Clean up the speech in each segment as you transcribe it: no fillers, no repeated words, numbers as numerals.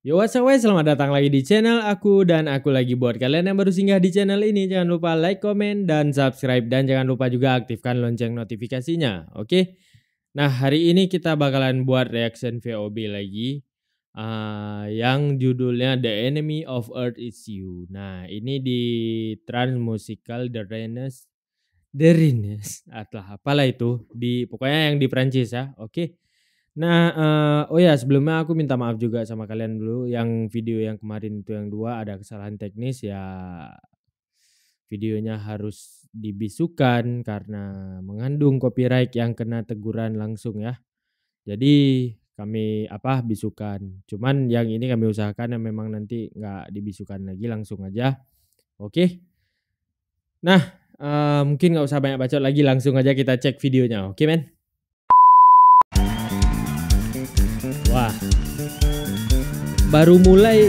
Yo what's up guys, selamat datang lagi di channel aku dan aku lagi buat kalian yang baru singgah di channel ini. Jangan lupa like, komen, dan subscribe. Dan jangan lupa juga aktifkan lonceng notifikasinya, oke? Nah hari ini kita bakalan buat reaction VOB lagi yang judulnya The Enemy of Earth Is You. Nah ini di Trans Musical The Rennes atau apalah itu, pokoknya yang di Prancis ya, oke? Nah, oh ya sebelumnya aku minta maaf juga sama kalian dulu yang video yang kemarin itu yang 2 ada kesalahan teknis ya, videonya harus dibisukan karena mengandung copyright yang kena teguran langsung ya. Jadi kami bisukan. Cuman yang ini kami usahakan yang memang nanti nggak dibisukan lagi, langsung aja. Oke. Nah, mungkin nggak usah banyak bacot lagi, langsung aja kita cek videonya. Oke, men? Wah, baru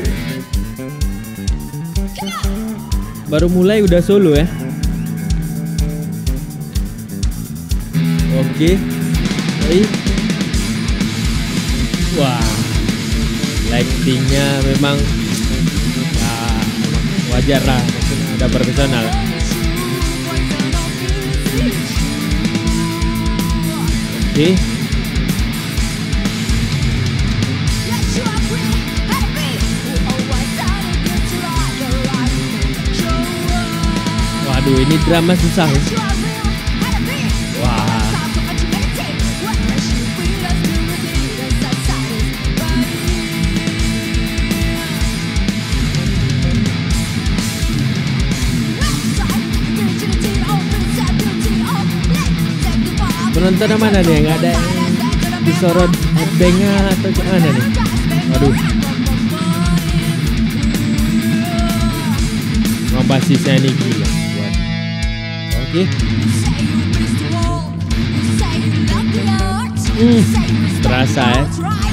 mulai udah solo ya. Oke. Baik. Wah, lightingnya memang ya, wajar lah, udah profesional. Oke. Waduh, ini drama susah. Wah. Penonton mana nih? Nggak ada yang disorot headbangnya atau gimana nih? Waduh. Basisnya ini gila. Oke. Terasa ya.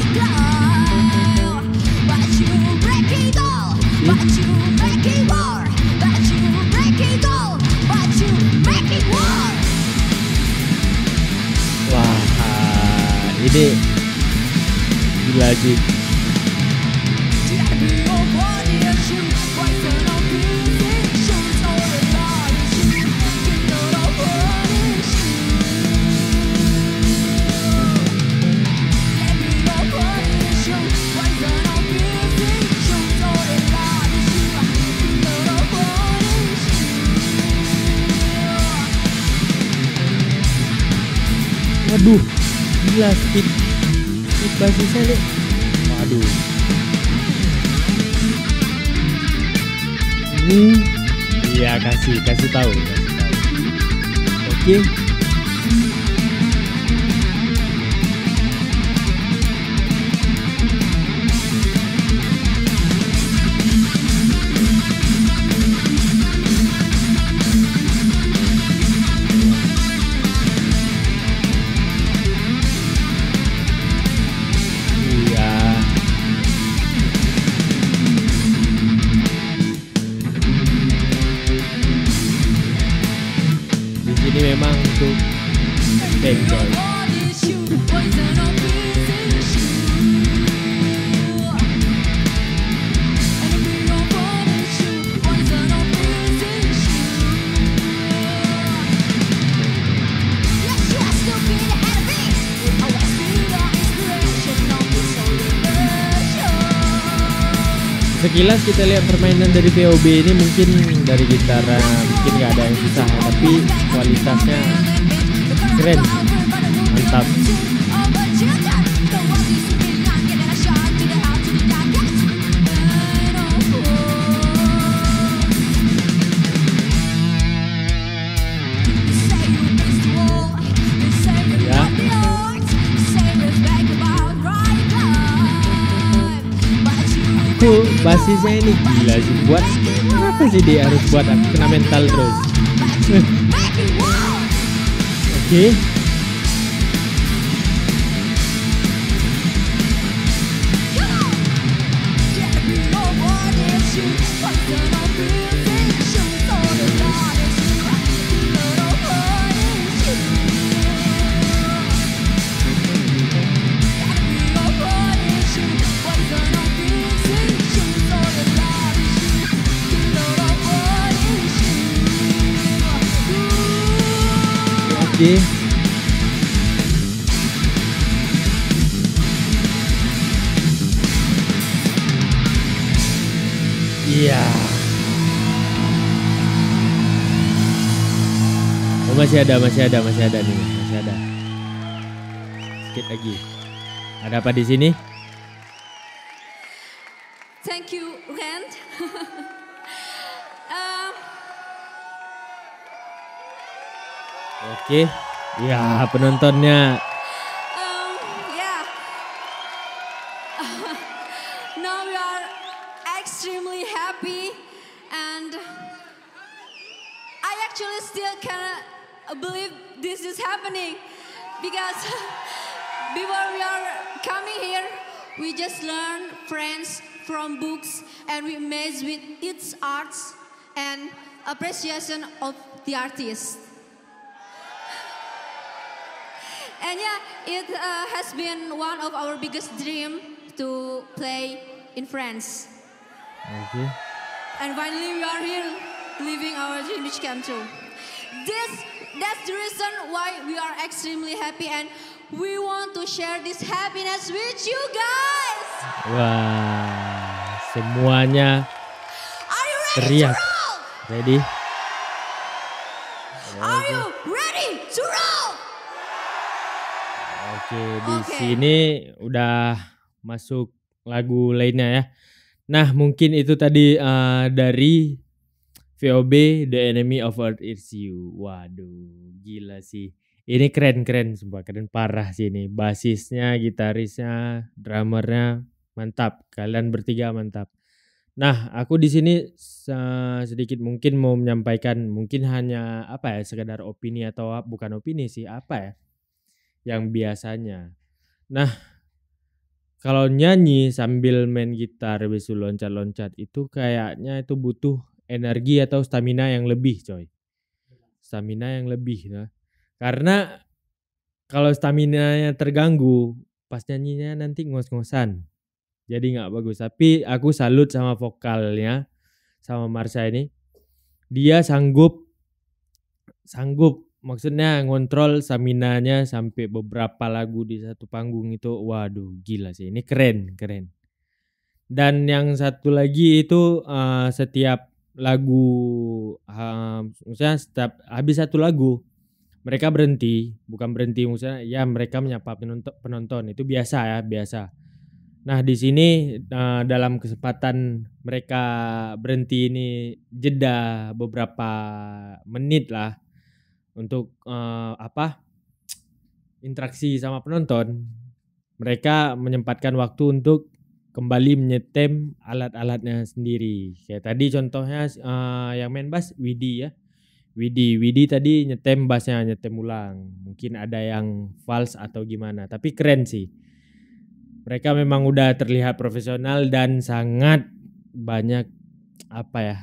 Wah, ini gila sih. Waduh, gila speed basisnya nih. Waduh. Iya kasih tahu. Oke. Ini memang untuk bengkel. Sekilas kita lihat permainan dari VOB ini mungkin dari gitaran mungkin nggak ada yang susah, tapi kualitasnya keren, mantap. Basisnya ini gila sih, buat kenapa sih dia harus buat aku kena mental terus. Oke. Oke. Iya. Oh, masih ada nih, masih ada. Sedikit lagi. Ada apa di sini? Thank you, Rand. Oke. Ya, penontonnya. Yeah. Now we are extremely happy, and I actually still cannot believe this is happening because before we are coming here, we just learn French from books, and we amazed with its arts and appreciation of the artist. And yeah, it has been one of our biggest dream to play in France. Oke. And finally we are here living our dream which came true. That's the reason why we are extremely happy, and we want to share this happiness with you guys. Wah, semuanya Are you ready teriak. to roll? Ready? Are you ready to roll? Oke, di Oke. sini udah masuk lagu lainnya ya. Nah, mungkin itu tadi dari VOB The Enemy of Earth Is You. Waduh, gila sih. Ini keren sumpah, keren parah sih ini. Basisnya, gitarisnya, drummernya mantap. Kalian bertiga mantap. Nah, aku di sini sedikit mungkin mau menyampaikan, mungkin hanya apa ya, sekedar opini atau bukan opini sih, apa ya, yang biasanya. Nah, kalau nyanyi sambil main gitar habis itu loncat-loncat itu kayaknya itu butuh energi atau stamina yang lebih, coy. Stamina yang lebih nah. Karena kalau staminanya terganggu, pas nyanyinya nanti ngos-ngosan. Jadi nggak bagus. Tapi aku salut sama vokalnya, sama Marsha ini. Dia sanggup maksudnya ngontrol staminanya sampai beberapa lagu di satu panggung itu. Waduh, gila sih. Ini keren. Dan yang satu lagi itu setiap lagu, maksudnya setiap habis satu lagu mereka berhenti, bukan berhenti maksudnya ya mereka menyapa penonton itu biasa ya, biasa. Nah, di sini dalam kesempatan mereka berhenti ini jeda beberapa menit lah untuk interaksi sama penonton. Mereka menyempatkan waktu untuk kembali menyetem alat-alatnya sendiri. Kayak tadi contohnya yang main bass Widi ya. Widi tadi nyetem bassnya, nyetem ulang. Mungkin ada yang false atau gimana, tapi keren sih. Mereka memang udah terlihat profesional dan sangat banyak apa ya,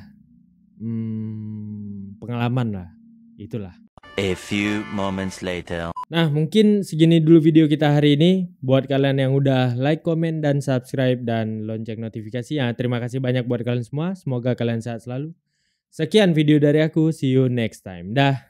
pengalaman lah, itulah. A few moments later. Nah, mungkin segini dulu video kita hari ini. Buat kalian yang udah like, komen, dan subscribe dan lonceng notifikasinya, terima kasih banyak buat kalian semua. Semoga kalian sehat selalu. Sekian video dari aku, see you next time. Dah.